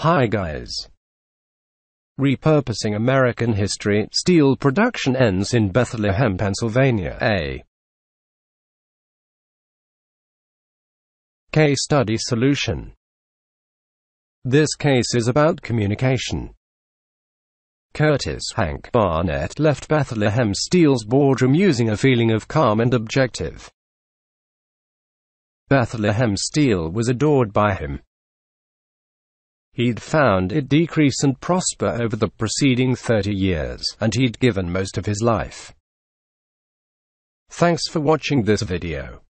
Hi guys. Repurposing American history. Steel production ends in Bethlehem, Pennsylvania. A case study solution. This case is about communication. Curtis Hank Barnett left Bethlehem Steel's boardroom using a feeling of calm and objective. Bethlehem Steel was adored by him. He'd found it decrease and prosper over the preceding 30 years, and he'd given most of his life. Thanks for watching this video.